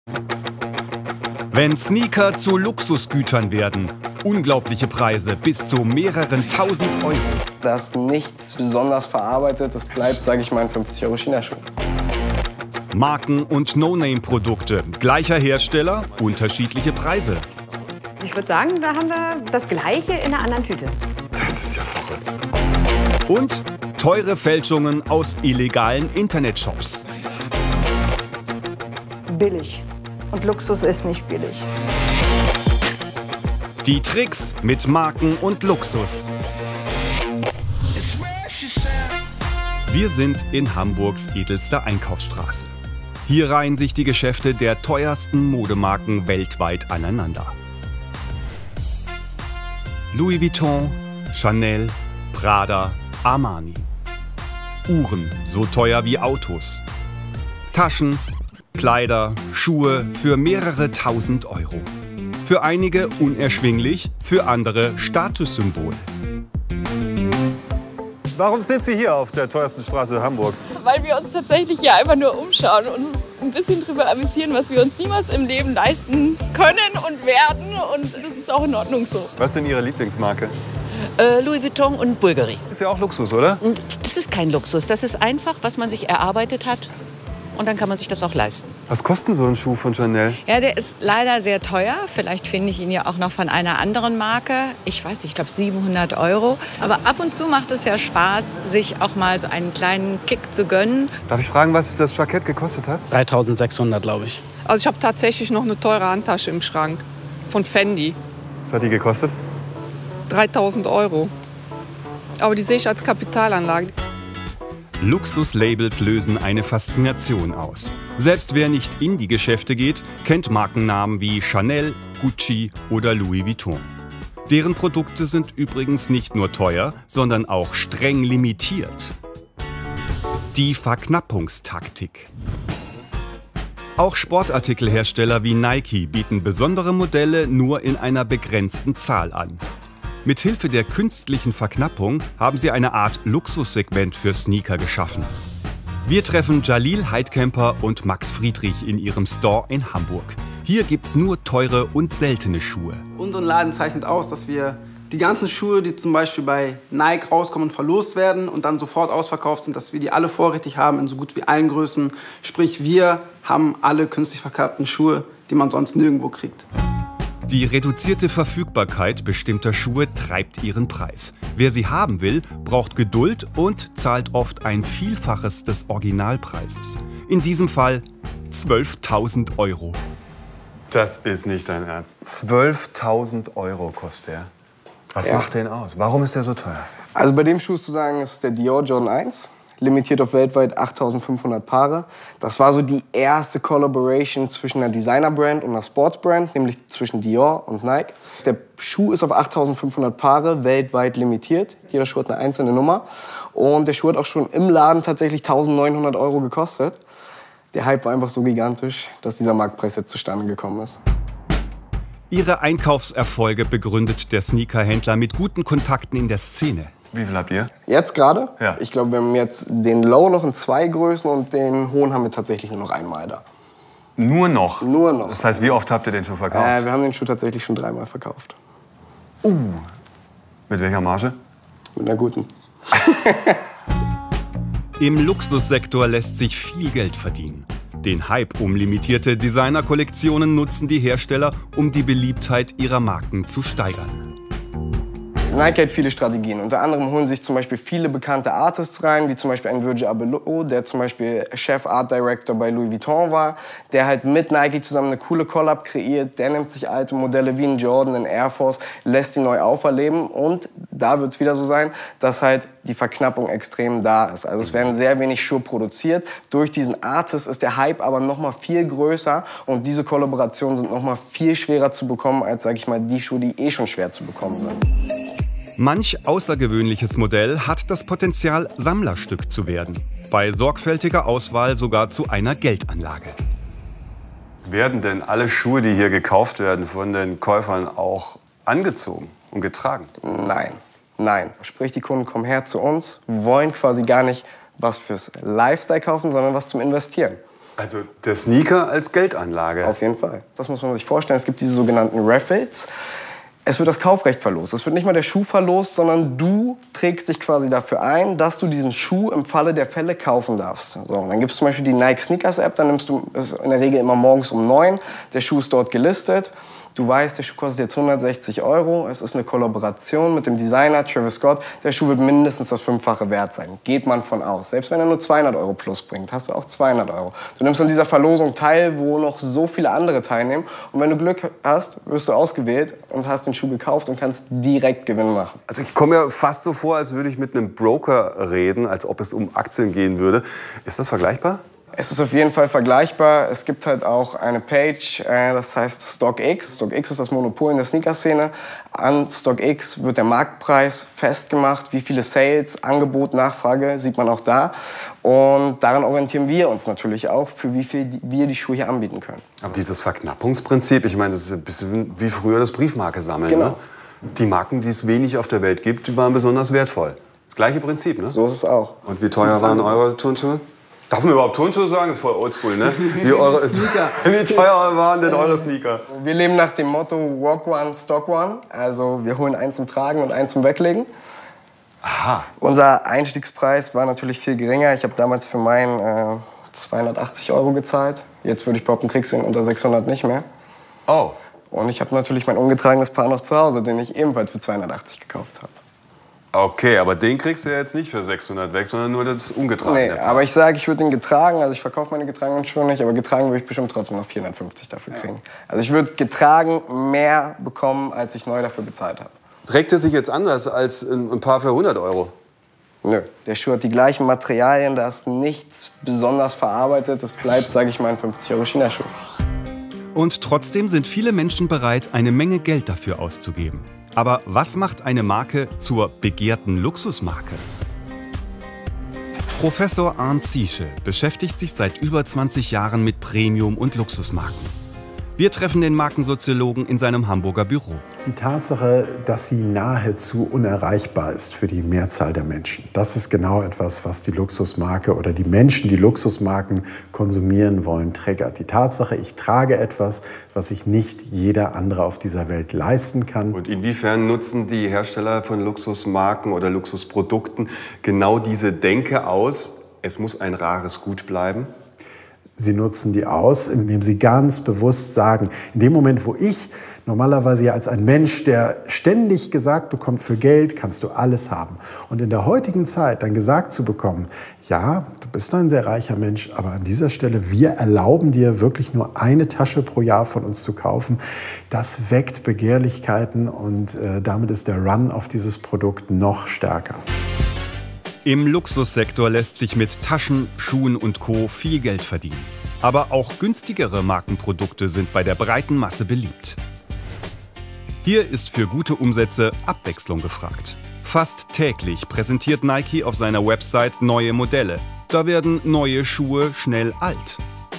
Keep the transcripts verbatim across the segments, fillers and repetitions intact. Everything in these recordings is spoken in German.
Wenn Sneaker zu Luxusgütern werden, unglaubliche Preise bis zu mehreren tausend Euro. Da ist nichts besonders verarbeitet, das bleibt, sage ich mal, ein fünfzig Euro China-Schuh. Marken- und No-Name-Produkte, gleicher Hersteller, unterschiedliche Preise. Ich würde sagen, da haben wir das Gleiche in einer anderen Tüte. Das ist ja verrückt. Und teure Fälschungen aus illegalen Internetshops. Billig. Und Luxus ist nicht billig. Die Tricks mit Marken und Luxus. Wir sind in Hamburgs edelster Einkaufsstraße. Hier reihen sich die Geschäfte der teuersten Modemarken weltweit aneinander. Louis Vuitton, Chanel, Prada, Armani. Uhren so teuer wie Autos. Taschen, Kleider, Schuhe für mehrere tausend Euro. Für einige unerschwinglich, für andere Statussymbol. Warum sind Sie hier auf der teuersten Straße Hamburgs? Weil wir uns tatsächlich hier einfach nur umschauen und uns ein bisschen drüber amüsieren, was wir uns niemals im Leben leisten können und werden. Und das ist auch in Ordnung so. Was ist denn Ihre Lieblingsmarke? Äh, Louis Vuitton und Bulgari. Ist ja auch Luxus, oder? Das ist kein Luxus. Das ist einfach, was man sich erarbeitet hat. Und dann kann man sich das auch leisten. Was kostet so ein Schuh von Chanel? Ja, der ist leider sehr teuer. Vielleicht finde ich ihn ja auch noch von einer anderen Marke. Ich weiß nicht, ich glaube siebenhundert Euro. Aber ab und zu macht es ja Spaß, sich auch mal so einen kleinen Kick zu gönnen. Darf ich fragen, was das Jackett gekostet hat? dreitausendsechshundert, glaube ich. Also ich habe tatsächlich noch eine teure Handtasche im Schrank von Fendi. Was hat die gekostet? dreitausend Euro. Aber die sehe ich als Kapitalanlage. Luxuslabels lösen eine Faszination aus. Selbst wer nicht in die Geschäfte geht, kennt Markennamen wie Chanel, Gucci oder Louis Vuitton. Deren Produkte sind übrigens nicht nur teuer, sondern auch streng limitiert. Die Verknappungstaktik. Auch Sportartikelhersteller wie Nike bieten besondere Modelle nur in einer begrenzten Zahl an. Mithilfe der künstlichen Verknappung haben sie eine Art Luxussegment für Sneaker geschaffen. Wir treffen Jalil Heidkemper und Max Friedrich in ihrem Store in Hamburg. Hier gibt's nur teure und seltene Schuhe. Unseren Laden zeichnet aus, dass wir die ganzen Schuhe, die zum Beispiel bei Nike rauskommen, verlost werden und dann sofort ausverkauft sind, dass wir die alle vorrätig haben in so gut wie allen Größen. Sprich, wir haben alle künstlich verkappten Schuhe, die man sonst nirgendwo kriegt. Die reduzierte Verfügbarkeit bestimmter Schuhe treibt ihren Preis. Wer sie haben will, braucht Geduld und zahlt oft ein Vielfaches des Originalpreises. In diesem Fall zwölftausend Euro. Das ist nicht dein Ernst. zwölftausend Euro kostet er. Was Ja. macht den aus? Warum ist der so teuer? Also bei dem Schuh ist zu sagen, ist der Dior Jordan eins. Limitiert auf weltweit achttausendfünfhundert Paare. Das war so die erste Collaboration zwischen einer Designer-Brand und einer Sports-Brand, nämlich zwischen Dior und Nike. Der Schuh ist auf achttausendfünfhundert Paare weltweit limitiert. Jeder Schuh hat eine einzelne Nummer. Und der Schuh hat auch schon im Laden tatsächlich eintausendneunhundert Euro gekostet. Der Hype war einfach so gigantisch, dass dieser Marktpreis jetzt zustande gekommen ist. Ihre Einkaufserfolge begründet der Sneakerhändler mit guten Kontakten in der Szene. Wie viel habt ihr? Jetzt gerade? Ja. Ich glaube, wir haben jetzt den Low noch in zwei Größen und den hohen haben wir tatsächlich nur noch einmal da. Nur noch? Nur noch. Das heißt, wie oft habt ihr den Schuh verkauft? Äh, wir haben den Schuh tatsächlich schon dreimal verkauft. Uh, mit welcher Marge? Mit einer guten. Im Luxussektor lässt sich viel Geld verdienen. Den Hype um limitierte Designerkollektionen nutzen die Hersteller, um die Beliebtheit ihrer Marken zu steigern. Nike hat viele Strategien. Unter anderem holen sich zum Beispiel viele bekannte Artists rein, wie zum Beispiel ein Virgil Abloh, der zum Beispiel Chef Art Director bei Louis Vuitton war, der halt mit Nike zusammen eine coole Collab kreiert. Der nimmt sich alte Modelle wie ein Jordan, ein Air Force, lässt die neu auferleben. Und da wird es wieder so sein, dass halt die Verknappung extrem da ist. Also es werden sehr wenig Schuhe produziert. Durch diesen Artist ist der Hype aber noch mal viel größer und diese Kollaborationen sind noch mal viel schwerer zu bekommen als, sag ich mal, die Schuhe, die eh schon schwer zu bekommen sind. Manch außergewöhnliches Modell hat das Potenzial, Sammlerstück zu werden. Bei sorgfältiger Auswahl sogar zu einer Geldanlage. Werden denn alle Schuhe, die hier gekauft werden, von den Käufern auch angezogen und getragen? Nein, nein. Sprich, die Kunden kommen her zu uns, wollen quasi gar nicht was fürs Lifestyle kaufen, sondern was zum Investieren. Also der Sneaker als Geldanlage. Auf jeden Fall. Das muss man sich vorstellen. Es gibt diese sogenannten Raffles. Es wird das Kaufrecht verlost. Es wird nicht mal der Schuh verlost, sondern du trägst dich quasi dafür ein, dass du diesen Schuh im Falle der Fälle kaufen darfst. So, und dann gibt es zum Beispiel die Nike Sneakers App, dann nimmst du es in der Regel immer morgens um neun. Der Schuh ist dort gelistet. Du weißt, der Schuh kostet jetzt hundertsechzig Euro. Es ist eine Kollaboration mit dem Designer Travis Scott. Der Schuh wird mindestens das Fünffache wert sein. Geht man von aus. Selbst wenn er nur zweihundert Euro plus bringt, hast du auch zweihundert Euro. Du nimmst an dieser Verlosung teil, wo noch so viele andere teilnehmen. Und wenn du Glück hast, wirst du ausgewählt und hast den Schuh gekauft und kannst direkt Gewinn machen. Also ich komme mir fast so vor, als würde ich mit einem Broker reden, als ob es um Aktien gehen würde. Ist das vergleichbar? Es ist auf jeden Fall vergleichbar. Es gibt halt auch eine Page, äh, das heißt StockX. StockX ist das Monopol in der Sneaker-Szene. An StockX wird der Marktpreis festgemacht. Wie viele Sales, Angebot, Nachfrage sieht man auch da. Und daran orientieren wir uns natürlich auch, für wie viel wir die Schuhe hier anbieten können. Aber dieses Verknappungsprinzip, ich meine, das ist ein bisschen wie früher das Briefmarke sammeln. Genau. Ne? Die Marken, die es wenig auf der Welt gibt, die waren besonders wertvoll. Das gleiche Prinzip, ne? So ist es auch. Und wie teuer waren eure Turnschuhe? Darf man überhaupt Turnschuhe sagen? Das ist voll oldschool, ne? Wie, eure, wie teuer waren denn eure Sneaker? Wir leben nach dem Motto Walk One, Stock One. Also wir holen einen zum Tragen und einen zum Weglegen. Aha. Unser Einstiegspreis war natürlich viel geringer. Ich habe damals für meinen äh, zweihundertachtzig Euro gezahlt. Jetzt würde ich behaupten, kriegst du ihn unter sechshundert nicht mehr. Oh. Und ich habe natürlich mein ungetragenes Paar noch zu Hause, den ich ebenfalls für zweihundertachtzig gekauft habe. Okay, aber den kriegst du ja jetzt nicht für sechshundert weg, sondern nur das ungetragene. Nee, aber ich sage, ich würde den getragen, also ich verkaufe meine getragenen Schuhe nicht, aber getragen würde ich bestimmt trotzdem noch vierhundertfünfzig dafür kriegen. Ja. Also ich würde getragen mehr bekommen, als ich neu dafür bezahlt habe. Trägt er sich jetzt anders als ein Paar für hundert Euro? Nö, der Schuh hat die gleichen Materialien, da ist nichts besonders verarbeitet. Das bleibt, sage ich mal, ein fünfzig Euro China-Schuh. Und trotzdem sind viele Menschen bereit, eine Menge Geld dafür auszugeben. Aber was macht eine Marke zur begehrten Luxusmarke? Professor Arndt Ziesche beschäftigt sich seit über zwanzig Jahren mit Premium- und Luxusmarken. Wir treffen den Markensoziologen in seinem Hamburger Büro. Die Tatsache, dass sie nahezu unerreichbar ist für die Mehrzahl der Menschen, das ist genau etwas, was die Luxusmarke oder die Menschen, die Luxusmarken konsumieren wollen, triggert. Die Tatsache, ich trage etwas, was sich nicht jeder andere auf dieser Welt leisten kann. Und inwiefern nutzen die Hersteller von Luxusmarken oder Luxusprodukten genau diese Denke aus, es muss ein rares Gut bleiben? Sie nutzen die aus, indem sie ganz bewusst sagen, in dem Moment, wo ich normalerweise ja als ein Mensch, der ständig gesagt bekommt, für Geld kannst du alles haben. Und in der heutigen Zeit dann gesagt zu bekommen, ja, du bist ein sehr reicher Mensch, aber an dieser Stelle, wir erlauben dir wirklich nur eine Tasche pro Jahr von uns zu kaufen, das weckt Begehrlichkeiten und äh, damit ist der Run auf dieses Produkt noch stärker. Im Luxussektor lässt sich mit Taschen, Schuhen und Co. viel Geld verdienen. Aber auch günstigere Markenprodukte sind bei der breiten Masse beliebt. Hier ist für gute Umsätze Abwechslung gefragt. Fast täglich präsentiert Nike auf seiner Website neue Modelle. Da werden neue Schuhe schnell alt.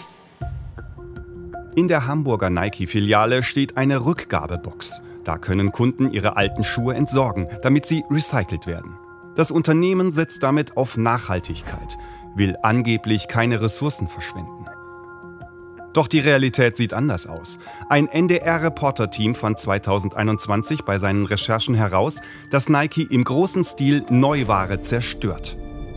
In der Hamburger Nike-Filiale steht eine Rückgabebox. Da können Kunden ihre alten Schuhe entsorgen, damit sie recycelt werden. Das Unternehmen setzt damit auf Nachhaltigkeit, will angeblich keine Ressourcen verschwenden. Doch die Realität sieht anders aus. Ein N D R-Reporter-Team fand zweitausendeinundzwanzig bei seinen Recherchen heraus, dass Nike im großen Stil Neuware zerstört.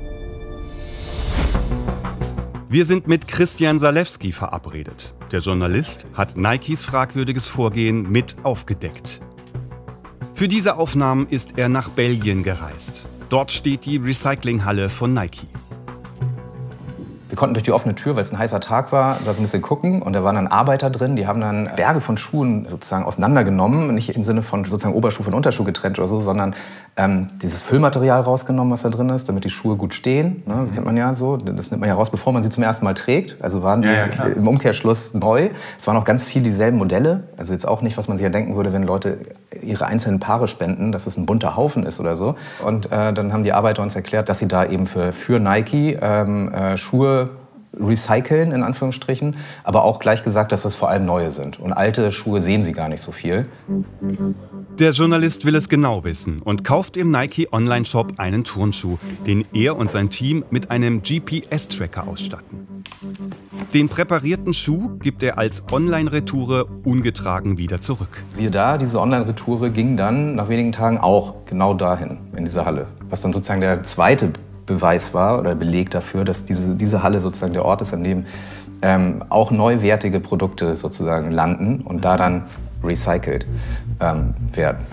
Wir sind mit Christian Salewski verabredet. Der Journalist hat Nikes fragwürdiges Vorgehen mit aufgedeckt. Für diese Aufnahmen ist er nach Belgien gereist. Dort steht die Recyclinghalle von Nike. Wir konnten durch die offene Tür, weil es ein heißer Tag war, da so ein bisschen gucken. Und da waren dann Arbeiter drin, die haben dann Berge von Schuhen sozusagen auseinandergenommen. Nicht im Sinne von sozusagen Oberschuh von Unterschuh getrennt oder so, sondern ähm, dieses Füllmaterial rausgenommen, was da drin ist, damit die Schuhe gut stehen. Ne, das kennt man ja so. Das nimmt man ja raus, bevor man sie zum ersten Mal trägt. Also waren die ja, ja, im Umkehrschluss neu. Es waren auch ganz viel dieselben Modelle. Also jetzt auch nicht, was man sich ja denken würde, wenn Leute ihre einzelnen Paare spenden, dass es ein bunter Haufen ist oder so. Und äh, dann haben die Arbeiter uns erklärt, dass sie da eben für, für Nike ähm, äh, Schuhe recyceln, in Anführungsstrichen, aber auch gleich gesagt, dass das vor allem neue sind. Und alte Schuhe sehen sie gar nicht so viel. Der Journalist will es genau wissen und kauft im Nike-Online-Shop einen Turnschuh, den er und sein Team mit einem G P S-Tracker ausstatten. Den präparierten Schuh gibt er als Online-Retoure ungetragen wieder zurück. Siehe da, diese Online-Retoure ging dann nach wenigen Tagen auch genau dahin, in diese Halle. Was dann sozusagen der zweite Beweis war oder Beleg dafür, dass diese, diese Halle sozusagen der Ort ist, an dem ähm, auch neuwertige Produkte sozusagen landen und da dann recycelt ähm, werden.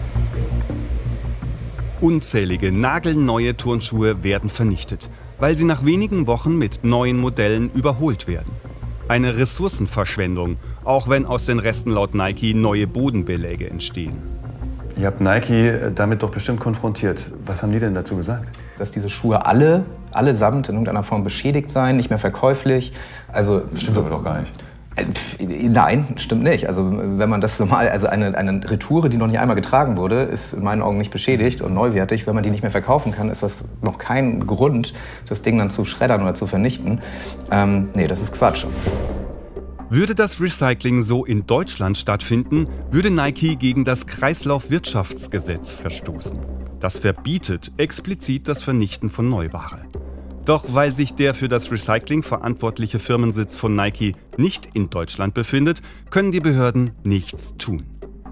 Unzählige nagelneue Turnschuhe werden vernichtet, weil sie nach wenigen Wochen mit neuen Modellen überholt werden. Eine Ressourcenverschwendung, auch wenn aus den Resten laut Nike neue Bodenbeläge entstehen. Ihr habt Nike damit doch bestimmt konfrontiert. Was haben die denn dazu gesagt? Dass diese Schuhe alle, allesamt in irgendeiner Form beschädigt seien, nicht mehr verkäuflich. Also, stimmt aber doch gar nicht. Nein, stimmt nicht. Also wenn man das so mal, also eine, eine Retoure, die noch nie einmal getragen wurde, ist in meinen Augen nicht beschädigt und neuwertig. Wenn man die nicht mehr verkaufen kann, ist das noch kein Grund, das Ding dann zu schreddern oder zu vernichten. Ähm, nee, das ist Quatsch. Würde das Recycling so in Deutschland stattfinden, würde Nike gegen das Kreislaufwirtschaftsgesetz verstoßen. Das verbietet explizit das Vernichten von Neuware. Doch weil sich der für das Recycling verantwortliche Firmensitz von Nike nicht in Deutschland befindet, können die Behörden nichts tun.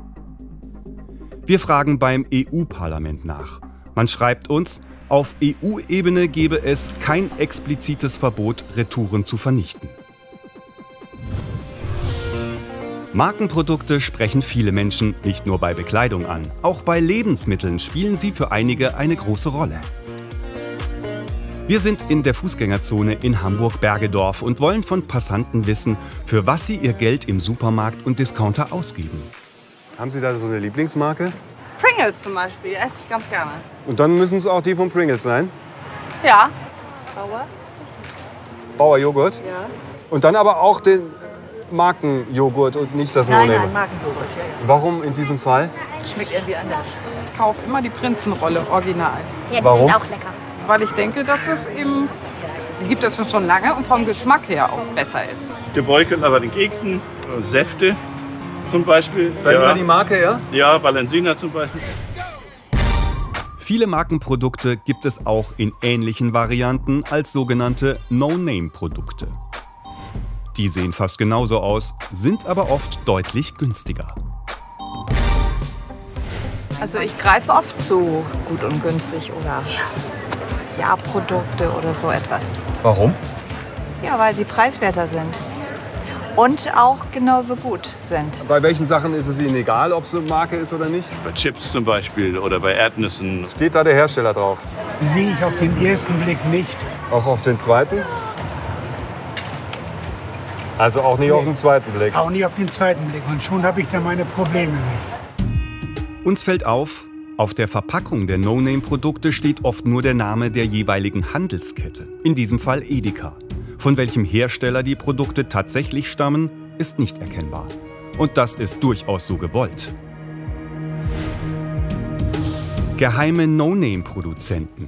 Wir fragen beim E U-Parlament nach. Man schreibt uns, auf E U-Ebene gebe es kein explizites Verbot, Retouren zu vernichten. Markenprodukte sprechen viele Menschen nicht nur bei Bekleidung an. Auch bei Lebensmitteln spielen sie für einige eine große Rolle. Wir sind in der Fußgängerzone in Hamburg-Bergedorf und wollen von Passanten wissen, für was sie ihr Geld im Supermarkt und Discounter ausgeben. Haben Sie da so eine Lieblingsmarke? Pringles zum Beispiel, esse ich ganz gerne. Und dann müssen es auch die von Pringles sein? Ja. Bauer? Bauer Joghurt? Ja. Und dann aber auch den Markenjoghurt und nicht das Nein, No-Name? nein, Markenjoghurt, ja, ja. Warum in diesem Fall? Schmeckt irgendwie anders. Ich kaufe immer die Prinzenrolle, original. Ja, die Warum? sind auch lecker. Weil ich denke, dass es eben, die gibt es schon lange und vom Geschmack her auch besser ist. Gebräuchelt aber den Keksen, Säfte zum Beispiel. Dann ja. lieber die Marke, ja? Ja, Valensina zum Beispiel. Viele Markenprodukte gibt es auch in ähnlichen Varianten als sogenannte No-Name-Produkte. Die sehen fast genauso aus, sind aber oft deutlich günstiger. Also ich greife oft zu gut und günstig oder Ja-Produkte oder so etwas. Warum? Ja, weil sie preiswerter sind. Und auch genauso gut sind. Bei welchen Sachen ist es Ihnen egal, ob es eine Marke ist oder nicht? Bei Chips zum Beispiel oder bei Erdnüssen. Steht da der Hersteller drauf? Sehe ich auf den ersten Blick nicht. Auch auf den zweiten? Also auch nicht Nee. auf den zweiten Blick? Auch nicht auf den zweiten Blick. Und schon habe ich da meine Probleme mit. Uns fällt auf, auf der Verpackung der No-Name-Produkte steht oft nur der Name der jeweiligen Handelskette, in diesem Fall Edeka. Von welchem Hersteller die Produkte tatsächlich stammen, ist nicht erkennbar. Und das ist durchaus so gewollt. Geheime No-Name-Produzenten.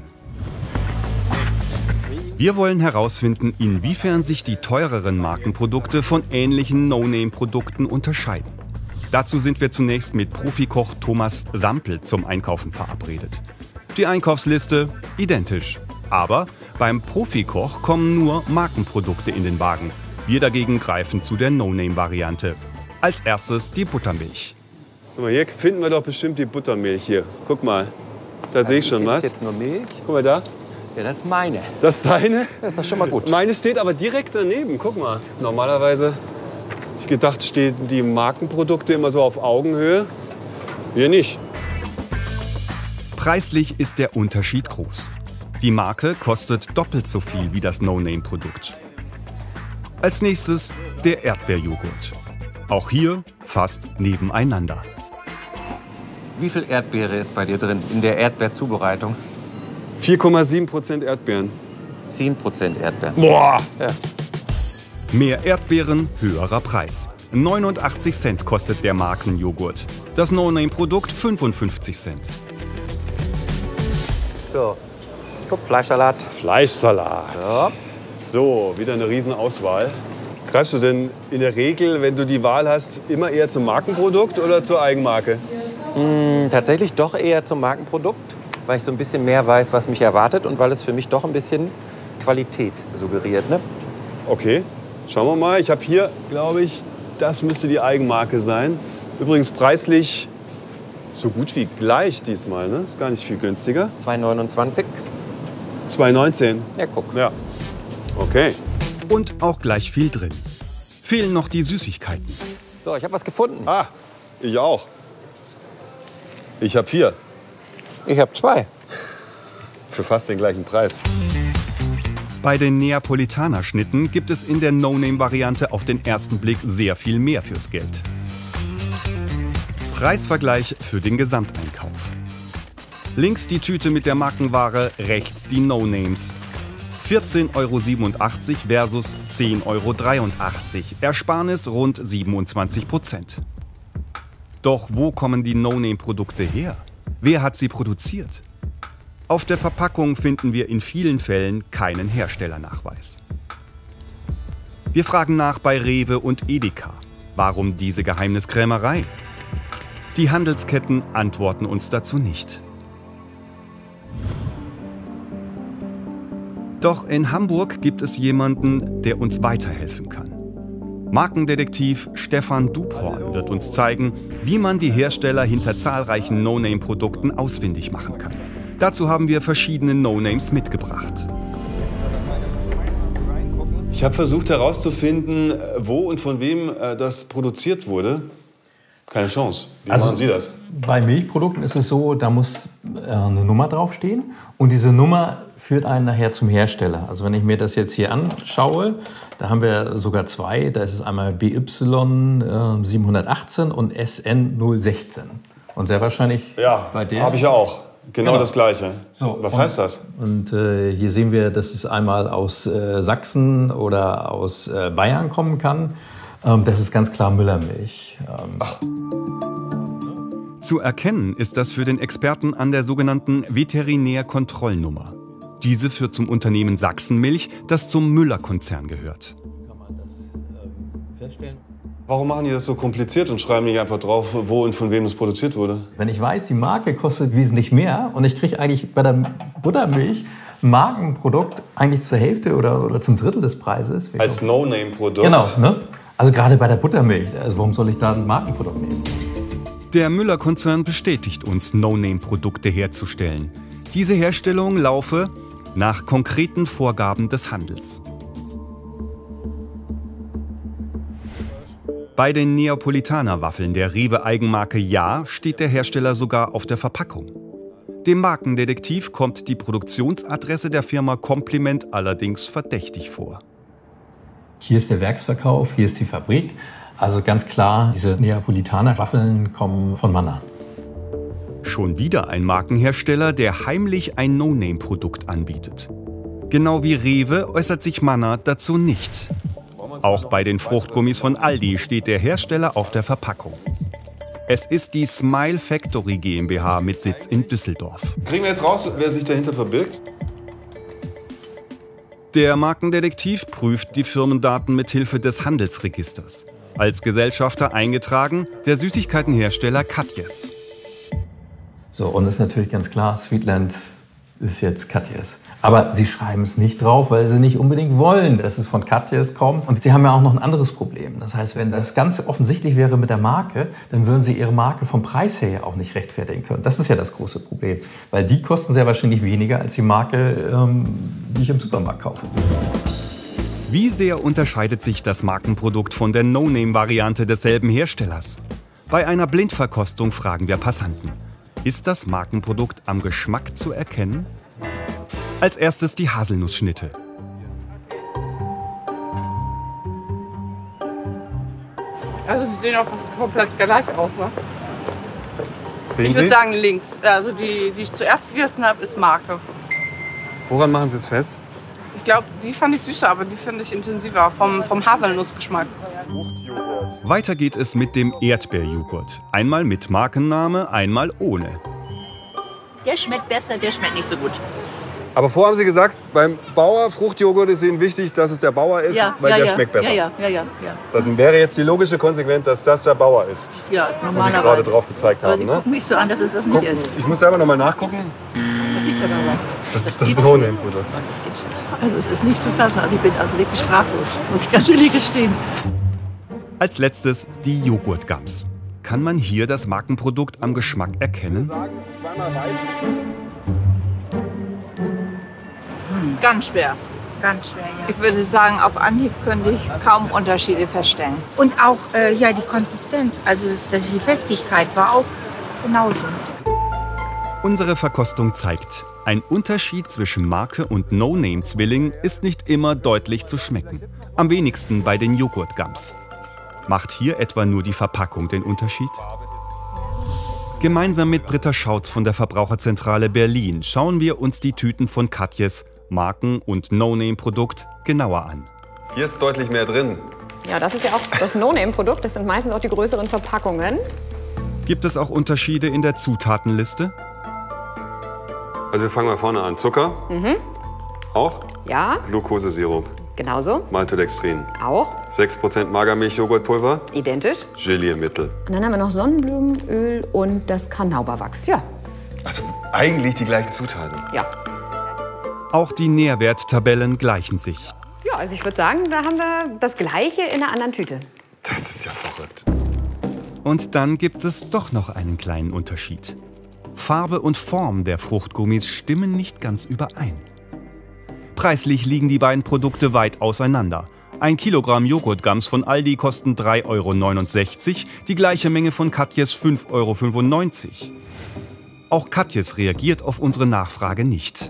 Wir wollen herausfinden, inwiefern sich die teureren Markenprodukte von ähnlichen No-Name-Produkten unterscheiden. Dazu sind wir zunächst mit Profikoch Thomas Sampel zum Einkaufen verabredet. Die Einkaufsliste identisch. Aber beim Profikoch kommen nur Markenprodukte in den Wagen. Wir dagegen greifen zu der No-Name-Variante. Als erstes die Buttermilch. Guck mal, hier finden wir doch bestimmt die Buttermilch hier. Guck mal, da sehe ich schon was. Ist jetzt nur Milch? Guck mal da. Ja, das ist meine. Das ist deine? Das ist doch schon mal gut. Meine steht aber direkt daneben. Guck mal. Normalerweise hätte ich gedacht, stehen die Markenprodukte immer so auf Augenhöhe. Hier nicht. Preislich ist der Unterschied groß. Die Marke kostet doppelt so viel wie das No-Name-Produkt. Als nächstes der Erdbeerjoghurt. Auch hier fast nebeneinander. Wie viel Erdbeere ist bei dir drin in der Erdbeerzubereitung? vier Komma sieben Prozent Erdbeeren. zehn Prozent Erdbeeren. Boah! Ja. Mehr Erdbeeren, höherer Preis. neunundachtzig Cent kostet der Markenjoghurt. Das No-Name-Produkt fünfundfünfzig Cent. So, guck, Fleischsalat. Fleischsalat. Ja. So, wieder eine Riesenauswahl. Greifst du denn in der Regel, wenn du die Wahl hast, immer eher zum Markenprodukt oder zur Eigenmarke? Mm, tatsächlich doch eher zum Markenprodukt, weil ich so ein bisschen mehr weiß, was mich erwartet und weil es für mich doch ein bisschen Qualität suggeriert. Ne? Okay. Schauen wir mal. Ich habe hier, glaube ich, das müsste die Eigenmarke sein. Übrigens preislich so gut wie gleich diesmal, ne? Ist gar nicht viel günstiger. zwei neunundzwanzig. zwei neunzehn. Ja, guck. Ja. Okay. Und auch gleich viel drin. Fehlen noch die Süßigkeiten. So, ich habe was gefunden. Ah, ich auch. Ich habe vier. Ich habe zwei. Für fast den gleichen Preis. Bei den Neapolitaner-Schnitten gibt es in der No-Name-Variante auf den ersten Blick sehr viel mehr fürs Geld. Preisvergleich für den Gesamteinkauf. Links die Tüte mit der Markenware, rechts die No-Names. vierzehn Euro siebenundachtzig versus zehn Euro dreiundachtzig. Ersparnis rund siebenundzwanzig Prozent. Doch wo kommen die No-Name-Produkte her? Wer hat sie produziert? Auf der Verpackung finden wir in vielen Fällen keinen Herstellernachweis. Wir fragen nach bei Rewe und Edeka. Warum diese Geheimniskrämerei? Die Handelsketten antworten uns dazu nicht. Doch in Hamburg gibt es jemanden, der uns weiterhelfen kann. Markendetektiv Stefan Duphorn wird uns zeigen, wie man die Hersteller hinter zahlreichen No-Name-Produkten ausfindig machen kann. Dazu haben wir verschiedene No-Names mitgebracht. Ich habe versucht herauszufinden, wo und von wem das produziert wurde. Keine Chance. Wie also, machen Sie das? Bei Milchprodukten ist es so, da muss äh, eine Nummer draufstehen. Und diese Nummer führt einen nachher zum Hersteller. Also wenn ich mir das jetzt hier anschaue, da haben wir sogar zwei. Da ist es einmal B Y äh, siebenhundertachtzehn und S N null sechzehn. Und sehr wahrscheinlich ja, bei der... habe ich ja auch. Genau, genau. Das Gleiche. So, was und, heißt das? Und äh, hier sehen wir, dass es einmal aus äh, Sachsen oder aus äh, Bayern kommen kann. Ähm, das ist ganz klar Müllermilch. Ähm, Ach. Zu erkennen ist das für den Experten an der sogenannten Veterinärkontrollnummer. Diese führt zum Unternehmen Sachsenmilch, das zum Müller-Konzern gehört. Kann man das ähm, feststellen? Warum machen die das so kompliziert und schreiben nicht einfach drauf, wo und von wem es produziert wurde? Wenn ich weiß, die Marke kostet wesentlich mehr und ich kriege eigentlich bei der Buttermilch ein Markenprodukt eigentlich zur Hälfte oder, oder zum Drittel des Preises. Als No-Name-Produkt? Genau, ne? Also gerade bei der Buttermilch. Also warum soll ich da ein Markenprodukt nehmen? Der Müller-Konzern bestätigt uns, No-Name-Produkte herzustellen. Diese Herstellung laufe nach konkreten Vorgaben des Handels. Bei den Neapolitaner-Waffeln der Rewe-Eigenmarke Ja steht der Hersteller sogar auf der Verpackung. Dem Markendetektiv kommt die Produktionsadresse der Firma Compliment allerdings verdächtig vor. Hier ist der Werksverkauf, hier ist die Fabrik. Also ganz klar, diese Neapolitaner-Waffeln kommen von Manna. Schon wieder ein Markenhersteller, der heimlich ein No-Name-Produkt anbietet. Genau wie Rewe äußert sich Manna dazu nicht. Auch bei den Fruchtgummis von Aldi steht der Hersteller auf der Verpackung. Es ist die Smile Factory GmbH mit Sitz in Düsseldorf. Kriegen wir jetzt raus, wer sich dahinter verbirgt? Der Markendetektiv prüft die Firmendaten mit Hilfe des Handelsregisters. Als Gesellschafter eingetragen der Süßigkeitenhersteller Katjes. So, und es ist natürlich ganz klar, Sweetland ist jetzt Katjes. Aber sie schreiben es nicht drauf, weil sie nicht unbedingt wollen, dass es von Katjes kommt. Und sie haben ja auch noch ein anderes Problem. Das heißt, wenn das ganz offensichtlich wäre mit der Marke, dann würden sie ihre Marke vom Preis her ja auch nicht rechtfertigen können. Das ist ja das große Problem. Weil die kosten sehr wahrscheinlich weniger als die Marke, ähm, die ich im Supermarkt kaufe. Wie sehr unterscheidet sich das Markenprodukt von der No-Name-Variante desselben Herstellers? Bei einer Blindverkostung fragen wir Passanten. Ist das Markenprodukt am Geschmack zu erkennen? Als erstes die Haselnussschnitte. Also die sehen auch fast komplett gleich aus, ne? Sehen ich würde Sie? sagen links. Also die, die ich zuerst gegessen habe, ist Marke. Woran machen Sie es fest? Ich glaube, die fand ich süßer, aber die finde ich intensiver vom, vom Haselnussgeschmack. Weiter geht es mit dem Erdbeerjoghurt. Einmal mit Markenname, einmal ohne. Der schmeckt besser, der schmeckt nicht so gut. Aber vorher haben Sie gesagt, beim Bauer Fruchtjoghurt ist Ihnen wichtig, dass es der Bauer ist, Ja, weil ja, der ja. schmeckt besser. Ja, ja, ja, ja, ja. Dann wäre jetzt die logische Konsequenz, dass das der Bauer ist. Ja, Wo Sie normalerweise. gerade drauf gezeigt Aber haben. die Ne? gucken mich so an, dass es das nicht ist. Ich muss selber noch mal nachgucken. Das liegt Das ist das No-Name-Produkt. Das gibt's nicht. Also es ist nicht zu fassen. Also ich bin also wirklich sprachlos, muss ich ganz ehrlich gestehen. Als letztes die Joghurt-Gums. Kann man hier das Markenprodukt am Geschmack erkennen? Zweimal weiß. Hm, ganz schwer. Ganz schwer, ja. Ich würde sagen, auf Anhieb könnte ich kaum Unterschiede feststellen. Und auch äh, ja, die Konsistenz, also die Festigkeit war auch genauso. Unsere Verkostung zeigt, ein Unterschied zwischen Marke und No-Name-Zwilling ist nicht immer deutlich zu schmecken. Am wenigsten bei den Joghurt-Gums. Macht hier etwa nur die Verpackung den Unterschied? Gemeinsam mit Britta Schautz von der Verbraucherzentrale Berlin schauen wir uns die Tüten von Katjes Marken- und No-Name-Produkt genauer an. Hier ist deutlich mehr drin. Ja, das ist ja auch das No-Name-Produkt. Das sind meistens auch die größeren Verpackungen. Gibt es auch Unterschiede in der Zutatenliste? Also wir fangen mal vorne an. Zucker? Mhm. Auch? Ja. Glucosesirup? Genauso. Maltodextrin? Auch. sechs Prozent Magermilch-Joghurtpulver? Identisch. Geliermittel? Und dann haben wir noch Sonnenblumenöl und das Carnauba-Wachs. Ja. Also eigentlich die gleichen Zutaten. Ja. Auch die Nährwerttabellen gleichen sich. Ja, also ich würde sagen, da haben wir das Gleiche in einer anderen Tüte. Das ist ja verrückt. Und dann gibt es doch noch einen kleinen Unterschied. Farbe und Form der Fruchtgummis stimmen nicht ganz überein. Preislich liegen die beiden Produkte weit auseinander. Ein Kilogramm Joghurt-Gums von Aldi kosten drei Euro neunundsechzig, die gleiche Menge von Katjes fünf Euro fünfundneunzig. Auch Katjes reagiert auf unsere Nachfrage nicht.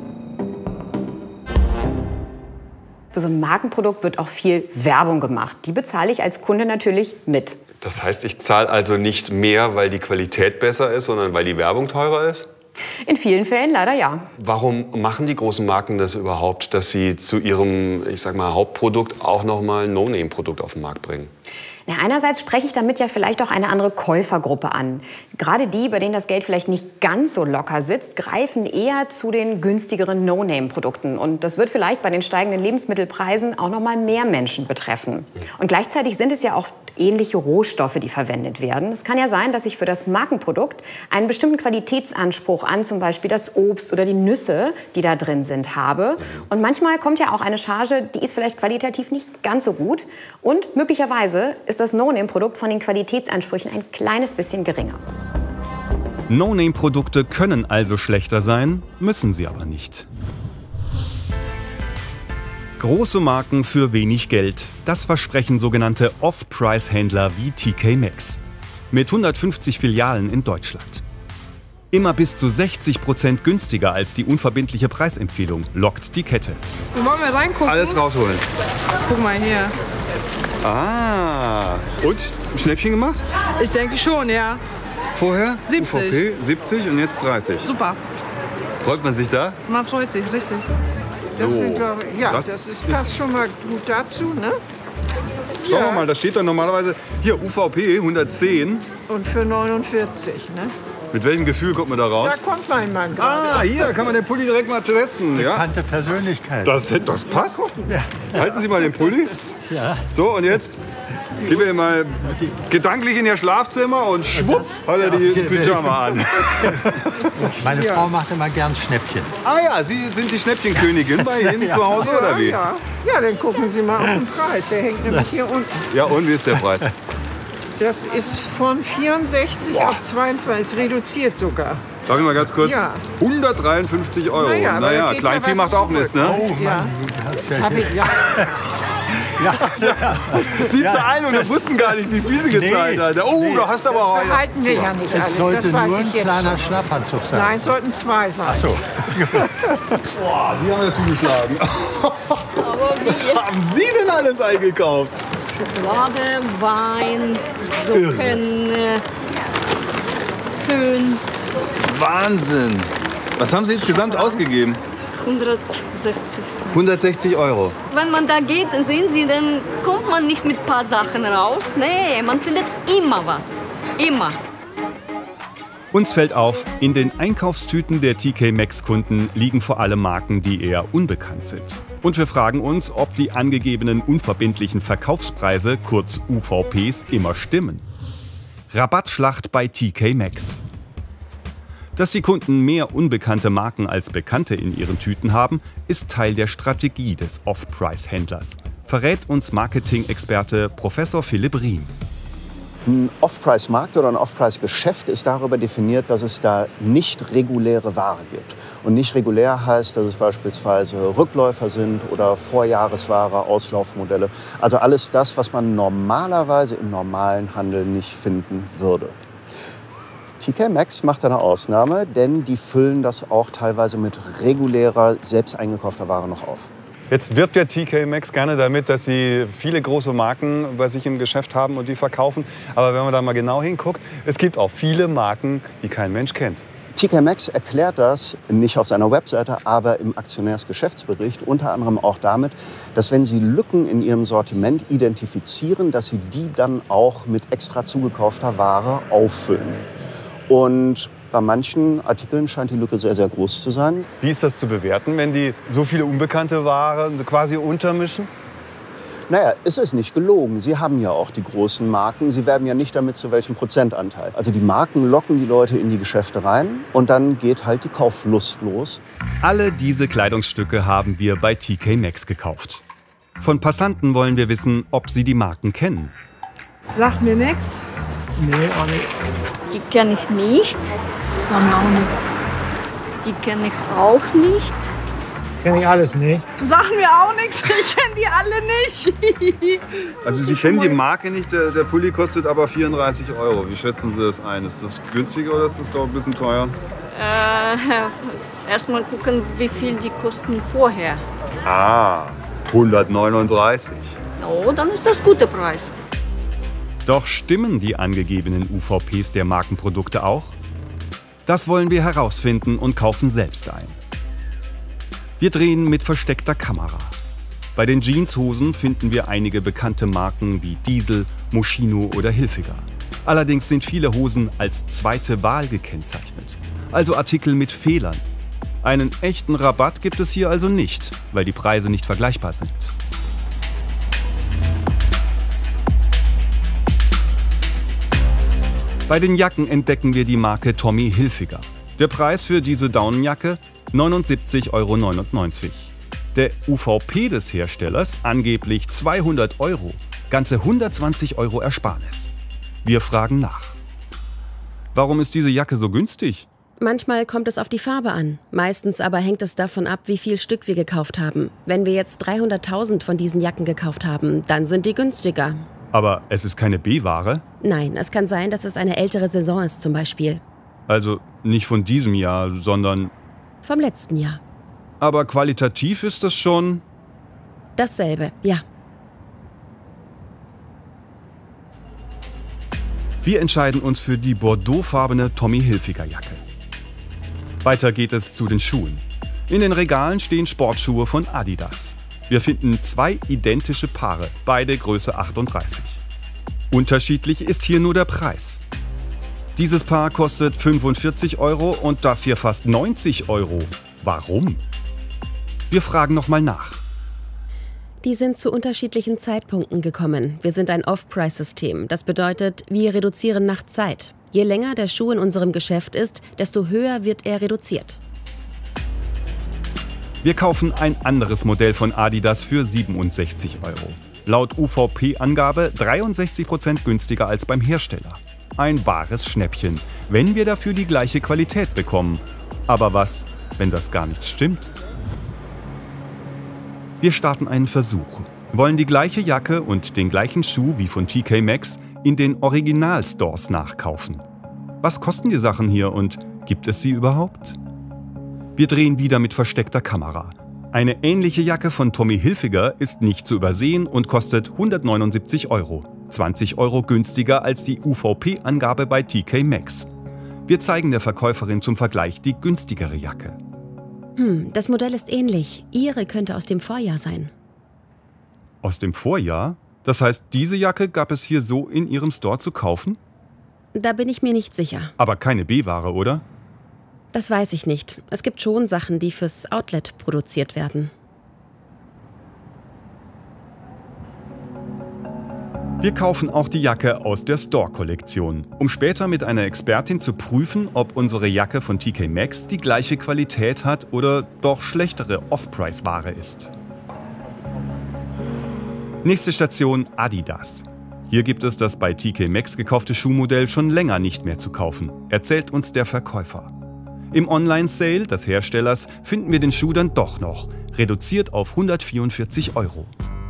Für so ein Markenprodukt wird auch viel Werbung gemacht. Die bezahle ich als Kunde natürlich mit. Das heißt, ich zahle also nicht mehr, weil die Qualität besser ist, sondern weil die Werbung teurer ist? In vielen Fällen leider ja. Warum machen die großen Marken das überhaupt, dass sie zu ihrem, ich sag mal, Hauptprodukt auch noch mal ein No-Name-Produkt auf den Markt bringen? Na, einerseits spreche ich damit ja vielleicht auch eine andere Käufergruppe an. Gerade die, bei denen das Geld vielleicht nicht ganz so locker sitzt, greifen eher zu den günstigeren No-Name-Produkten. Und das wird vielleicht bei den steigenden Lebensmittelpreisen auch noch mal mehr Menschen betreffen. Und gleichzeitig sind es ja auch ähnliche Rohstoffe, die verwendet werden. Es kann ja sein, dass ich für das Markenprodukt einen bestimmten Qualitätsanspruch an zum Beispiel das Obst oder die Nüsse, die da drin sind, habe. Und manchmal kommt ja auch eine Charge, die ist vielleicht qualitativ nicht ganz so gut. Und möglicherweise ist das No-Name-Produkt von den Qualitätsansprüchen ein kleines bisschen geringer. No-Name-Produkte können also schlechter sein, müssen sie aber nicht. Große Marken für wenig Geld. Das versprechen sogenannte Off-Price-Händler wie T K Maxx. Mit hundertfünfzig Filialen in Deutschland. Immer bis zu sechzig Prozent günstiger als die unverbindliche Preisempfehlung lockt die Kette. Wollen wir reingucken? Alles rausholen. Guck mal hier. Ah, und? Ein Schnäppchen gemacht? Ich denke schon, ja. Vorher? siebzig. U V P, siebzig und jetzt dreißig. Super. Freut man sich da? Man freut sich, richtig. So. Das sind, glaube ich, ja, das das, ist, passt schon mal gut dazu, ne? Schauen Ja. wir mal, da steht dann normalerweise hier U V P hundertzehn. Und für neunundvierzig, ne? Mit welchem Gefühl kommt man da raus? Da kommt mein Mann gerade. Ah, hier kann man den Pulli direkt mal testen. Ja? Bekannte Persönlichkeit. Das, das passt. Ja. Halten Sie mal den Pulli. Ja. So, und jetzt gehen wir mal gedanklich in Ihr Schlafzimmer und schwupp hat er die Pyjama an. Meine Ja. Frau macht immer gern Schnäppchen. Ah ja, Sie sind die Schnäppchenkönigin bei Ihnen Ja. zu Hause, ja, oder wie? Ja. ja, dann gucken Sie mal auf den Preis. Der hängt nämlich hier unten. Ja, und wie ist der Preis? Das ist von vierundsechzig auf zweiundzwanzig, ist reduziert sogar. Darf ich mal ganz kurz? Ja. hundertdreiundfünfzig Euro. Naja, aber da Naja, geht Kleinvieh ja was macht auch zurück. Mist, ne? Oh Mann, Ja. das Jetzt hab ich, ja. Ja. Sieht Ja. sie ein und wir wussten gar nicht, wie viel sie gezahlt Nee. hat. Oh, Nee. da hast du aber Das auch... behalten wir ja nicht Es alles, sollte das weiß nur ein ich jetzt kleiner schon. Schlafanzug sein. Nein, es sollten zwei sein. Ach so. Boah, Sie haben ja zugeschlagen. Was haben Sie denn alles eingekauft? Schokolade, Wein, Suppen, äh, Föhn, Wahnsinn. Was haben Sie insgesamt ausgegeben? hundertsechzig. hundertsechzig Euro. Wenn man da geht, sehen Sie, dann kommt man nicht mit ein paar Sachen raus. Nee, man findet immer was. Immer. Uns fällt auf, in den Einkaufstüten der T K Maxx-Kunden liegen vor allem Marken, die eher unbekannt sind. Und wir fragen uns, ob die angegebenen unverbindlichen Verkaufspreise, kurz U V Ps, immer stimmen. Rabattschlacht bei T K Maxx. Dass die Kunden mehr unbekannte Marken als bekannte in ihren Tüten haben, ist Teil der Strategie des Off-Price-Händlers, verrät uns Marketing-Experte Professor Philipp Riem. Ein Off-Price-Markt oder ein Off-Price-Geschäft ist darüber definiert, dass es da nicht reguläre Ware gibt. Und nicht regulär heißt, dass es beispielsweise Rückläufer sind oder Vorjahresware, Auslaufmodelle. Also alles das, was man normalerweise im normalen Handel nicht finden würde. T K Maxx macht eine Ausnahme, denn die füllen das auch teilweise mit regulärer, selbst eingekaufter Ware noch auf. Jetzt wirbt ja T K Maxx gerne damit, dass sie viele große Marken bei sich im Geschäft haben und die verkaufen. Aber wenn man da mal genau hinguckt, es gibt auch viele Marken, die kein Mensch kennt. T K Maxx erklärt das nicht auf seiner Webseite, aber im Aktionärsgeschäftsbericht unter anderem auch damit, dass wenn sie Lücken in ihrem Sortiment identifizieren, dass sie die dann auch mit extra zugekaufter Ware auffüllen. Und bei manchen Artikeln scheint die Lücke sehr, sehr groß zu sein. Wie ist das zu bewerten, wenn die so viele unbekannte Waren quasi untermischen? Naja, ist es nicht gelogen. Sie haben ja auch die großen Marken. Sie werben ja nicht damit, zu welchem Prozentanteil. Also die Marken locken die Leute in die Geschäfte rein und dann geht halt die Kauflust los. Alle diese Kleidungsstücke haben wir bei T K Maxx gekauft. Von Passanten wollen wir wissen, ob sie die Marken kennen. Sagt mir nichts. Nee, auch nicht. Die kenne ich nicht. Sagt mir auch nichts. Die kenne ich auch nicht. Kenne ich alles nicht. Sagen mir auch nichts. Ich kenne die alle nicht. Also Sie kennen die Marke nicht, der, der Pulli kostet aber vierunddreißig Euro. Wie schätzen Sie das ein? Ist das günstiger oder ist das doch ein bisschen teuer? Äh, erst mal gucken, wie viel die kosten vorher. Ah, hundertneununddreißig. Oh, dann ist das guter Preis. Doch stimmen die angegebenen U V Ps der Markenprodukte auch? Das wollen wir herausfinden und kaufen selbst ein. Wir drehen mit versteckter Kamera. Bei den Jeanshosen finden wir einige bekannte Marken wie Diesel, Moschino oder Hilfiger. Allerdings sind viele Hosen als zweite Wahl gekennzeichnet, also Artikel mit Fehlern. Einen echten Rabatt gibt es hier also nicht, weil die Preise nicht vergleichbar sind. Bei den Jacken entdecken wir die Marke Tommy Hilfiger. Der Preis für diese Daunenjacke neunundsiebzig Euro neunundneunzig. Der U V P des Herstellers angeblich zweihundert Euro. Ganze hundertzwanzig Euro Ersparnis. Wir fragen nach. Warum ist diese Jacke so günstig? Manchmal kommt es auf die Farbe an. Meistens aber hängt es davon ab, wie viel Stück wir gekauft haben. Wenn wir jetzt dreihunderttausend von diesen Jacken gekauft haben, dann sind die günstiger. Aber es ist keine B-Ware? Nein, es kann sein, dass es eine ältere Saison ist zum Beispiel. Also nicht von diesem Jahr, sondern... Vom letzten Jahr. Aber qualitativ ist das schon... Dasselbe, ja. Wir entscheiden uns für die bordeauxfarbene Tommy Hilfiger Jacke. Weiter geht es zu den Schuhen. In den Regalen stehen Sportschuhe von Adidas. Wir finden zwei identische Paare, beide Größe achtunddreißig. Unterschiedlich ist hier nur der Preis. Dieses Paar kostet fünfundvierzig Euro und das hier fast neunzig Euro. Warum? Wir fragen nochmal nach. Die sind zu unterschiedlichen Zeitpunkten gekommen. Wir sind ein Off-Price-System. Das bedeutet, wir reduzieren nach Zeit. Je länger der Schuh in unserem Geschäft ist, desto höher wird er reduziert. Wir kaufen ein anderes Modell von Adidas für siebenundsechzig Euro. Laut U V P-Angabe dreiundsechzig Prozent günstiger als beim Hersteller. Ein wahres Schnäppchen, wenn wir dafür die gleiche Qualität bekommen. Aber was, wenn das gar nicht stimmt? Wir starten einen Versuch, wollen die gleiche Jacke und den gleichen Schuh wie von T K Maxx in den Original-Stores nachkaufen. Was kosten die Sachen hier und gibt es sie überhaupt? Wir drehen wieder mit versteckter Kamera. Eine ähnliche Jacke von Tommy Hilfiger ist nicht zu übersehen und kostet hundertneunundsiebzig Euro. zwanzig Euro günstiger als die U V P-Angabe bei T K Maxx. Wir zeigen der Verkäuferin zum Vergleich die günstigere Jacke. Hm, das Modell ist ähnlich. Ihre könnte aus dem Vorjahr sein. Aus dem Vorjahr? Das heißt, diese Jacke gab es hier so in Ihrem Store zu kaufen? Da bin ich mir nicht sicher. Aber keine B-Ware, oder? Das weiß ich nicht. Es gibt schon Sachen, die fürs Outlet produziert werden. Wir kaufen auch die Jacke aus der Store-Kollektion, um später mit einer Expertin zu prüfen, ob unsere Jacke von T K Maxx die gleiche Qualität hat oder doch schlechtere Off-Price-Ware ist. Nächste Station Adidas. Hier gibt es das bei T K Maxx gekaufte Schuhmodell schon länger nicht mehr zu kaufen, erzählt uns der Verkäufer. Im Online-Sale des Herstellers finden wir den Schuh dann doch noch, reduziert auf hundertvierundvierzig Euro.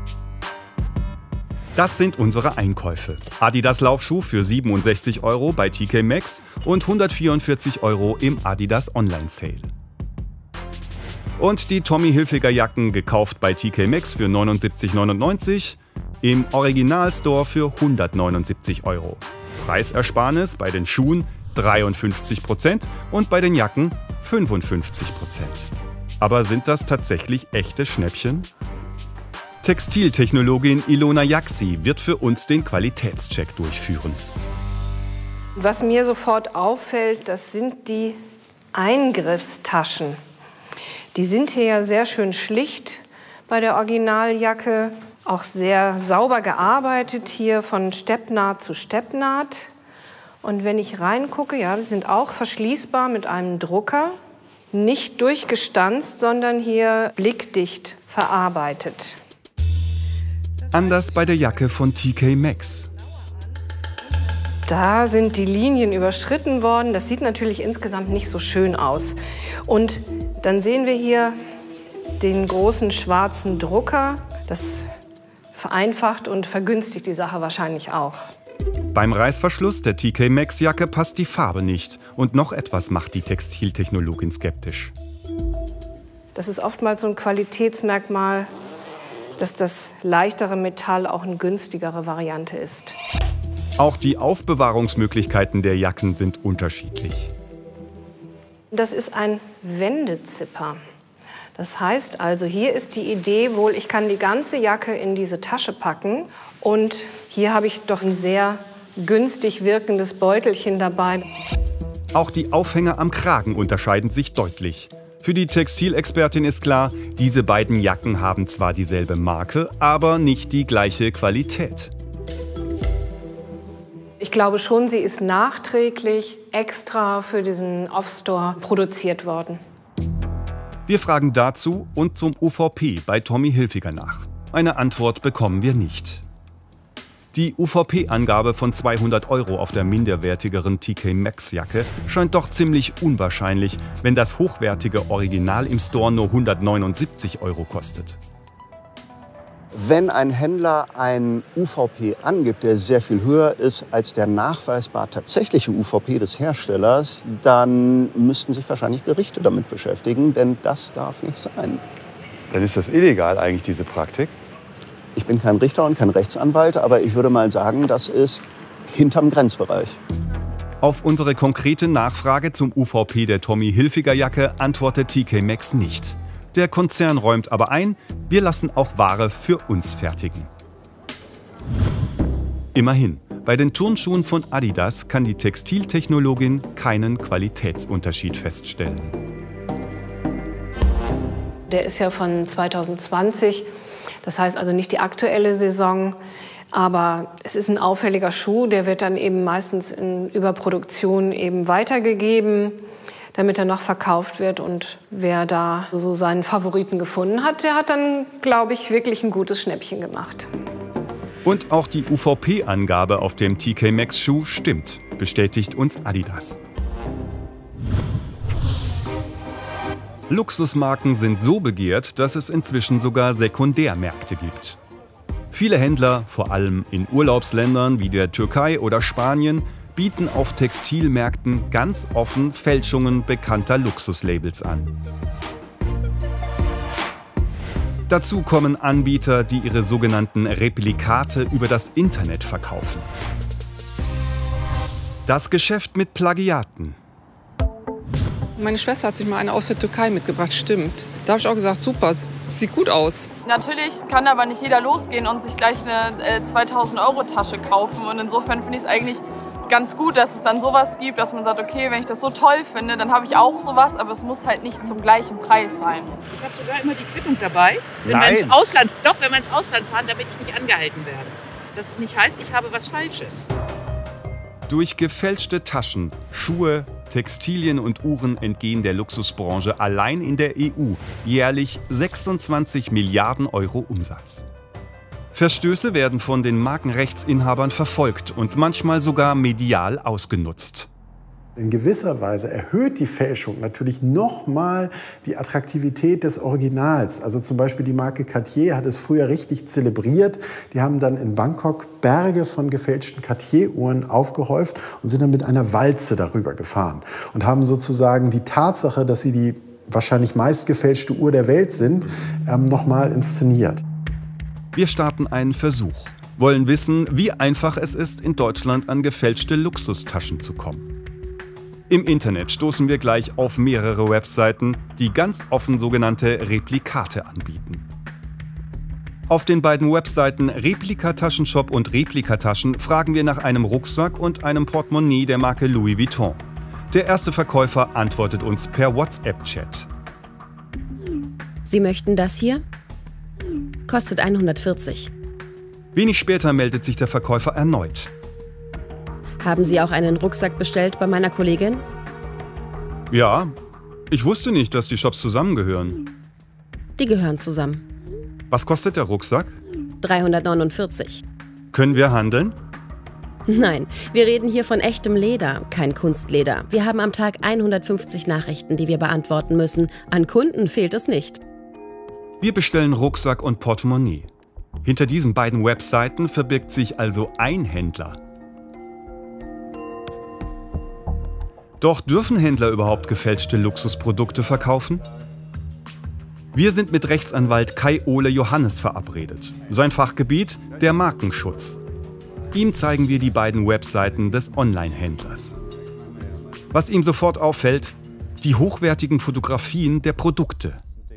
Das sind unsere Einkäufe. Adidas Laufschuh für siebenundsechzig Euro bei T K Maxx und hundertvierundvierzig Euro im Adidas Online-Sale. Und die Tommy Hilfiger Jacken gekauft bei T K Maxx für neunundsiebzig neunundneunzig, im Original-Store für hundertneunundsiebzig Euro. Preisersparnis bei den Schuhen dreiundfünfzig Prozent und bei den Jacken fünfundfünfzig Prozent. Aber sind das tatsächlich echte Schnäppchen? Textiltechnologin Ilona Yaxi wird für uns den Qualitätscheck durchführen. Was mir sofort auffällt, das sind die Eingriffstaschen. Die sind hier ja sehr schön schlicht bei der Originaljacke, auch sehr sauber gearbeitet hier von Steppnaht zu Steppnaht. Und wenn ich reingucke, ja, die sind auch verschließbar mit einem Drucker, nicht durchgestanzt, sondern hier blickdicht verarbeitet. Anders bei der Jacke von T K Maxx. Da sind die Linien überschritten worden. Das sieht natürlich insgesamt nicht so schön aus. Und dann sehen wir hier den großen schwarzen Drucker. Das vereinfacht und vergünstigt die Sache wahrscheinlich auch. Beim Reißverschluss der T K Maxx Jacke passt die Farbe nicht. Und noch etwas macht die Textiltechnologin skeptisch. Das ist oftmals so ein Qualitätsmerkmal, dass das leichtere Metall auch eine günstigere Variante ist. Auch die Aufbewahrungsmöglichkeiten der Jacken sind unterschiedlich. Das ist ein Wendezipper. Das heißt also, hier ist die Idee wohl, ich kann die ganze Jacke in diese Tasche packen und hier habe ich doch ein sehr günstig wirkendes Beutelchen dabei. Auch die Aufhänger am Kragen unterscheiden sich deutlich. Für die Textilexpertin ist klar, diese beiden Jacken haben zwar dieselbe Marke, aber nicht die gleiche Qualität. Ich glaube schon, sie ist nachträglich extra für diesen Off-Store produziert worden. Wir fragen dazu und zum U V P bei Tommy Hilfiger nach. Eine Antwort bekommen wir nicht. Die U V P-Angabe von zweihundert Euro auf der minderwertigeren T K Maxx-Jacke scheint doch ziemlich unwahrscheinlich, wenn das hochwertige Original im Store nur hundertneunundsiebzig Euro kostet. Wenn ein Händler ein U V P angibt, der sehr viel höher ist als der nachweisbar tatsächliche U V P des Herstellers, dann müssten sich wahrscheinlich Gerichte damit beschäftigen, denn das darf nicht sein. Dann ist das illegal eigentlich, diese Praktik? Ich bin kein Richter und kein Rechtsanwalt, aber ich würde mal sagen, das ist hinterm Grenzbereich. Auf unsere konkrete Nachfrage zum U V P der Tommy Hilfiger Jacke antwortet T K Maxx nicht. Der Konzern räumt aber ein, wir lassen auch Ware für uns fertigen. Immerhin, bei den Turnschuhen von Adidas kann die Textiltechnologin keinen Qualitätsunterschied feststellen. Der ist ja von zweitausendzwanzig, das heißt also nicht die aktuelle Saison. Aber es ist ein auffälliger Schuh, der wird dann eben meistens in Überproduktion eben weitergegeben, damit er noch verkauft wird. Und wer da so seinen Favoriten gefunden hat, der hat dann, glaube ich, wirklich ein gutes Schnäppchen gemacht. Und auch die U V P-Angabe auf dem T K Maxx-Schuh stimmt, bestätigt uns Adidas. Luxusmarken sind so begehrt, dass es inzwischen sogar Sekundärmärkte gibt. Viele Händler, vor allem in Urlaubsländern wie der Türkei oder Spanien, bieten auf Textilmärkten ganz offen Fälschungen bekannter Luxuslabels an. Dazu kommen Anbieter, die ihre sogenannten Replikate über das Internet verkaufen. Das Geschäft mit Plagiaten. Meine Schwester hat sich mal eine aus der Türkei mitgebracht, stimmt. Da habe ich auch gesagt, super, sieht gut aus. Natürlich kann aber nicht jeder losgehen und sich gleich eine äh, zweitausend Euro Tasche kaufen. Und insofern finde ich es eigentlich ganz gut, dass es dann sowas gibt, dass man sagt, okay, wenn ich das so toll finde, dann habe ich auch sowas, aber es muss halt nicht zum gleichen Preis sein. Ich habe sogar immer die Quittung dabei. Wenn Nein. wir ins Ausland, doch, wenn wir ins Ausland fahren, damit ich nicht angehalten werde. dass es nicht heißt, ich habe was Falsches. Durch gefälschte Taschen, Schuhe, Textilien und Uhren entgehen der Luxusbranche allein in der E U jährlich sechsundzwanzig Milliarden Euro Umsatz. Verstöße werden von den Markenrechtsinhabern verfolgt und manchmal sogar medial ausgenutzt. In gewisser Weise erhöht die Fälschung natürlich nochmal die Attraktivität des Originals. Also zum Beispiel die Marke Cartier hat es früher richtig zelebriert. Die haben dann in Bangkok Berge von gefälschten Cartier-Uhren aufgehäuft und sind dann mit einer Walze darüber gefahren. Und haben sozusagen die Tatsache, dass sie die wahrscheinlich meistgefälschte Uhr der Welt sind, ähm, nochmal inszeniert. Wir starten einen Versuch, wollen wissen, wie einfach es ist, in Deutschland an gefälschte Luxustaschen zu kommen. Im Internet stoßen wir gleich auf mehrere Webseiten, die ganz offen sogenannte Replikate anbieten. Auf den beiden Webseiten Replika-Taschenshop und Replikataschen fragen wir nach einem Rucksack und einem Portemonnaie der Marke Louis Vuitton. Der erste Verkäufer antwortet uns per WhatsApp-Chat. Sie möchten das hier? Kostet hundertvierzig. Wenig später meldet sich der Verkäufer erneut. Haben Sie auch einen Rucksack bestellt bei meiner Kollegin? Ja, ich wusste nicht, dass die Shops zusammengehören. Die gehören zusammen. Was kostet der Rucksack? dreihundertneunundvierzig. Können wir handeln? Nein, wir reden hier von echtem Leder, kein Kunstleder. Wir haben am Tag hundertfünfzig Nachrichten, die wir beantworten müssen. An Kunden fehlt es nicht. Wir bestellen Rucksack und Portemonnaie. Hinter diesen beiden Webseiten verbirgt sich also ein Händler. Doch dürfen Händler überhaupt gefälschte Luxusprodukte verkaufen? Wir sind mit Rechtsanwalt Kai-Ole Johannes verabredet. Sein Fachgebiet der Markenschutz. Ihm zeigen wir die beiden Webseiten des Online-Händlers. Was ihm sofort auffällt, die hochwertigen Fotografien der Produkte.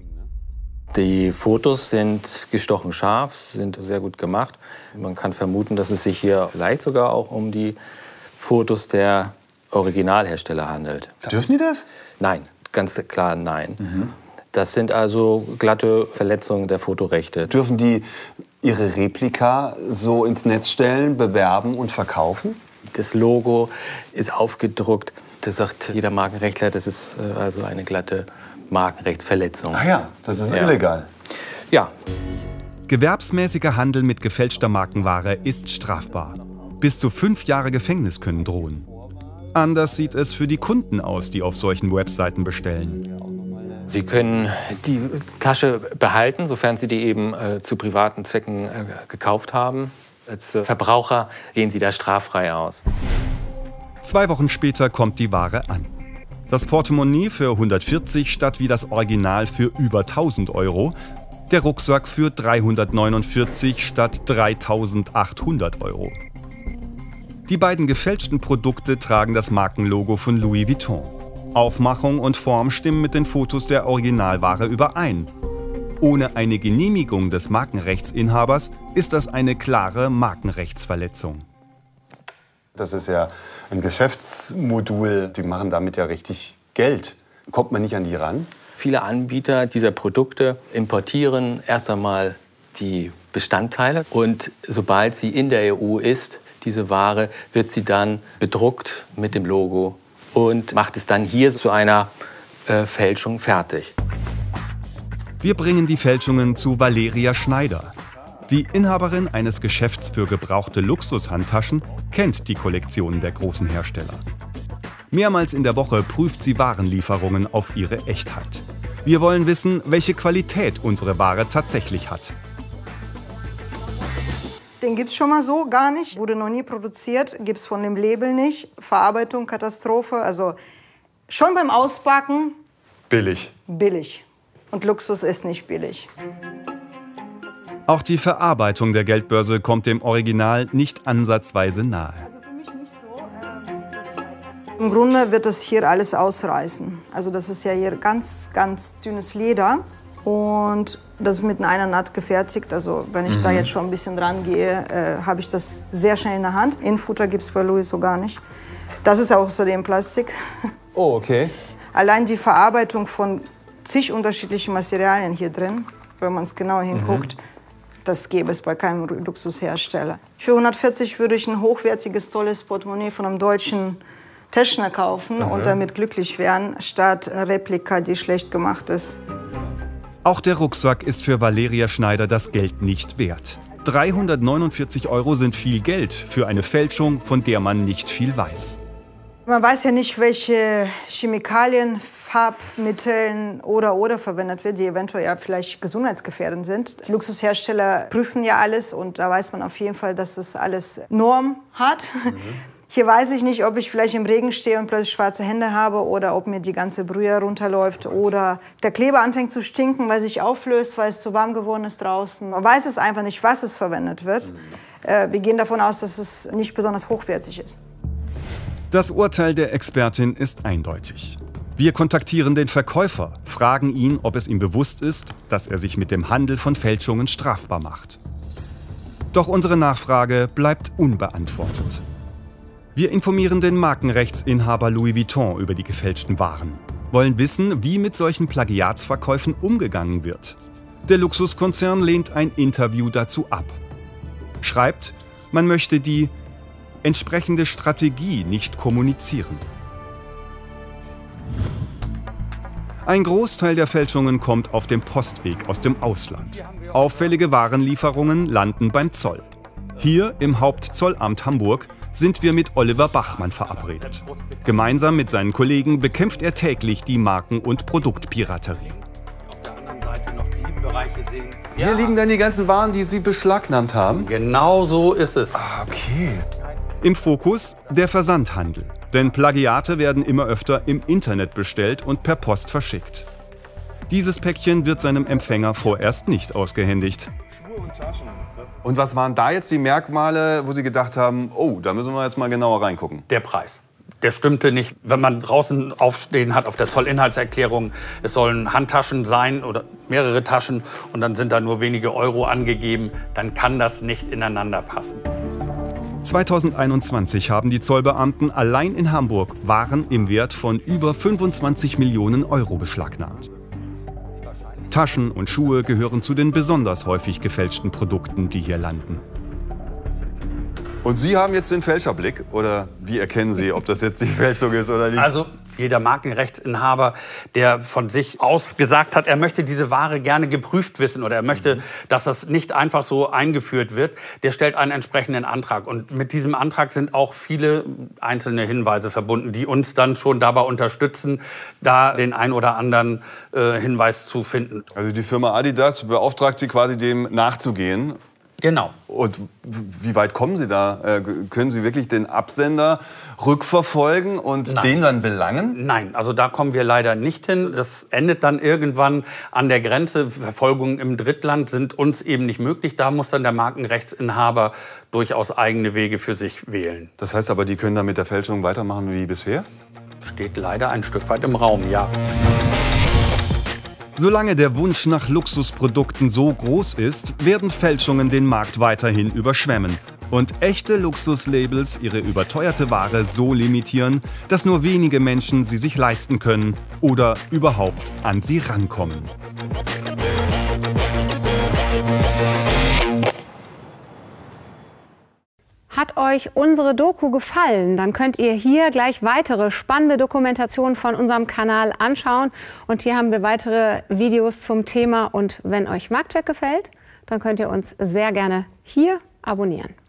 Die Fotos sind gestochen scharf, sind sehr gut gemacht. Man kann vermuten, dass es sich hier vielleicht sogar auch um die Fotos der Originalhersteller handelt. Dürfen die das? Nein, ganz klar nein. Mhm. Das sind also glatte Verletzungen der Fotorechte. Dürfen die ihre Replika so ins Netz stellen, bewerben und verkaufen? Das Logo ist aufgedruckt. Da sagt jeder Markenrechtler, das ist also eine glatte Markenrechtsverletzung. Ach ja, das ist ja. illegal. Ja. Gewerbsmäßiger Handel mit gefälschter Markenware ist strafbar. Bis zu fünf Jahre Gefängnis können drohen. Anders sieht es für die Kunden aus, die auf solchen Webseiten bestellen. Sie können die Tasche behalten, sofern Sie die eben äh, zu privaten Zwecken äh, gekauft haben. Als äh, Verbraucher gehen Sie da straffrei aus. Zwei Wochen später kommt die Ware an. Das Portemonnaie für hundertvierzig statt wie das Original für über tausend Euro. Der Rucksack für dreihundertneunundvierzig statt dreitausendachthundert Euro. Die beiden gefälschten Produkte tragen das Markenlogo von Louis Vuitton. Aufmachung und Form stimmen mit den Fotos der Originalware überein. Ohne eine Genehmigung des Markenrechtsinhabers ist das eine klare Markenrechtsverletzung. Das ist ja ein Geschäftsmodul. Die machen damit ja richtig Geld. Kommt man nicht an die ran? Viele Anbieter dieser Produkte importieren erst einmal die Bestandteile. Und sobald sie in der E U ist, diese Ware, wird sie dann bedruckt mit dem Logo und macht es dann hier zu einer äh, Fälschung fertig. Wir bringen die Fälschungen zu Valeria Schneider. Die Inhaberin eines Geschäfts für gebrauchte Luxushandtaschen kennt die Kollektionen der großen Hersteller. Mehrmals in der Woche prüft sie Warenlieferungen auf ihre Echtheit. Wir wollen wissen, welche Qualität unsere Ware tatsächlich hat. Den gibt es schon mal so gar nicht, wurde noch nie produziert, gibt es von dem Label nicht. Verarbeitung, Katastrophe, also schon beim Auspacken billig. Billig. Und Luxus ist nicht billig. Auch die Verarbeitung der Geldbörse kommt dem Original nicht ansatzweise nahe. Im Grunde wird das hier alles ausreißen. Also das ist ja hier ganz, ganz dünnes Leder. Und das ist mit einer Naht gefertigt. Also wenn ich mhm. da jetzt schon ein bisschen dran gehe, äh, habe ich das sehr schnell in der Hand. Innenfutter gibt es bei Louis so gar nicht. Das ist außerdem Plastik. Oh, okay. Allein die Verarbeitung von zig unterschiedlichen Materialien hier drin, wenn man es genau hinguckt, mhm. das gäbe es bei keinem Luxushersteller. Für hundertvierzig würde ich ein hochwertiges, tolles Portemonnaie von einem deutschen Teschner kaufen Aha. und damit glücklich werden, statt eine Replika, die schlecht gemacht ist. Auch der Rucksack ist für Valeria Schneider das Geld nicht wert. dreihundertneunundvierzig Euro sind viel Geld für eine Fälschung, von der man nicht viel weiß. Man weiß ja nicht, welche Chemikalien, Farbmittel oder oder verwendet wird, die eventuell ja vielleicht gesundheitsgefährdend sind. Die Luxushersteller prüfen ja alles und da weiß man auf jeden Fall, dass das alles Norm hat. Mhm. Hier weiß ich nicht, ob ich vielleicht im Regen stehe und plötzlich schwarze Hände habe oder ob mir die ganze Brühe runterläuft oder der Kleber anfängt zu stinken, weil sich auflöst, weil es zu warm geworden ist draußen. Man weiß es einfach nicht, was es verwendet wird. Äh, wir gehen davon aus, dass es nicht besonders hochwertig ist. Das Urteil der Expertin ist eindeutig. Wir kontaktieren den Verkäufer, fragen ihn, ob es ihm bewusst ist, dass er sich mit dem Handel von Fälschungen strafbar macht. Doch unsere Nachfrage bleibt unbeantwortet. Wir informieren den Markenrechtsinhaber Louis Vuitton über die gefälschten Waren, wollen wissen, wie mit solchen Plagiatsverkäufen umgegangen wird. Der Luxuskonzern lehnt ein Interview dazu ab. Schreibt, man möchte die entsprechende Strategie nicht kommunizieren. Ein Großteil der Fälschungen kommt auf dem Postweg aus dem Ausland. Auffällige Warenlieferungen landen beim Zoll. Hier im Hauptzollamt Hamburg sind wir mit Oliver Bachmann verabredet. Gemeinsam mit seinen Kollegen bekämpft er täglich die Marken- und Produktpiraterie. Auf der anderen Seite noch die Bereiche sehen. Hier liegen dann die ganzen Waren, die Sie beschlagnahmt haben? Genau so ist es. Ah, okay. Im Fokus der Versandhandel. Denn Plagiate werden immer öfter im Internet bestellt und per Post verschickt. Dieses Päckchen wird seinem Empfänger vorerst nicht ausgehändigt. Und was waren da jetzt die Merkmale, wo Sie gedacht haben, oh, da müssen wir jetzt mal genauer reingucken? Der Preis. Der stimmte nicht. Wenn man draußen aufstehen hat auf der Zollinhaltserklärung, es sollen Handtaschen sein oder mehrere Taschen und dann sind da nur wenige Euro angegeben, dann kann das nicht ineinander passen. zweitausendeinundzwanzig haben die Zollbeamten allein in Hamburg Waren im Wert von über fünfundzwanzig Millionen Euro beschlagnahmt. Taschen und Schuhe gehören zu den besonders häufig gefälschten Produkten, die hier landen. Und Sie haben jetzt den Fälscherblick? Oder wie erkennen Sie, ob das jetzt die Fälschung ist oder nicht? Also jeder Markenrechtsinhaber, der von sich aus gesagt hat, er möchte diese Ware gerne geprüft wissen oder er möchte, mhm. dass das nicht einfach so eingeführt wird, der stellt einen entsprechenden Antrag. Und mit diesem Antrag sind auch viele einzelne Hinweise verbunden, die uns dann schon dabei unterstützen, da den ein oder anderen äh, Hinweis zu finden. Also die Firma Adidas beauftragt Sie quasi, dem nachzugehen? Genau. Und wie weit kommen Sie da? Äh, können Sie wirklich den Absender rückverfolgen und Nein. den dann belangen? Nein, also da kommen wir leider nicht hin. Das endet dann irgendwann an der Grenze. Verfolgungen im Drittland sind uns eben nicht möglich. Da muss dann der Markenrechtsinhaber durchaus eigene Wege für sich wählen. Das heißt aber, die können dann mit der Fälschung weitermachen wie bisher? Steht leider ein Stück weit im Raum, ja. Solange der Wunsch nach Luxusprodukten so groß ist, werden Fälschungen den Markt weiterhin überschwemmen und echte Luxuslabels ihre überteuerte Ware so limitieren, dass nur wenige Menschen sie sich leisten können oder überhaupt an sie rankommen. Hat euch unsere Doku gefallen, dann könnt ihr hier gleich weitere spannende Dokumentationen von unserem Kanal anschauen. Und hier haben wir weitere Videos zum Thema. Und wenn euch Marktcheck gefällt, dann könnt ihr uns sehr gerne hier abonnieren.